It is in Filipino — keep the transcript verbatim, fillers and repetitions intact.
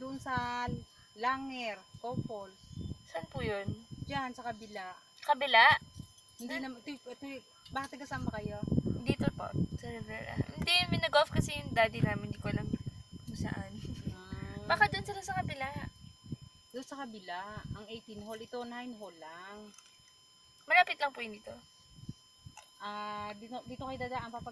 doon sa Langer, Copol. Saan po yun? Diyan, sa kabila. Kabila? Hindi naman, ito, ito, bakit kasama kayo? Dito po. Sa Rivera. Hindi, may nag-off kasi yung daddy namin. Hindi ko alam kung saan. Hmm, Baka doon sila sa kabila. doon sa kabila, ang eighteen hole, ito nine hole lang. Malapit lang po yun dito. Ah, dito, dito kayo dadaan,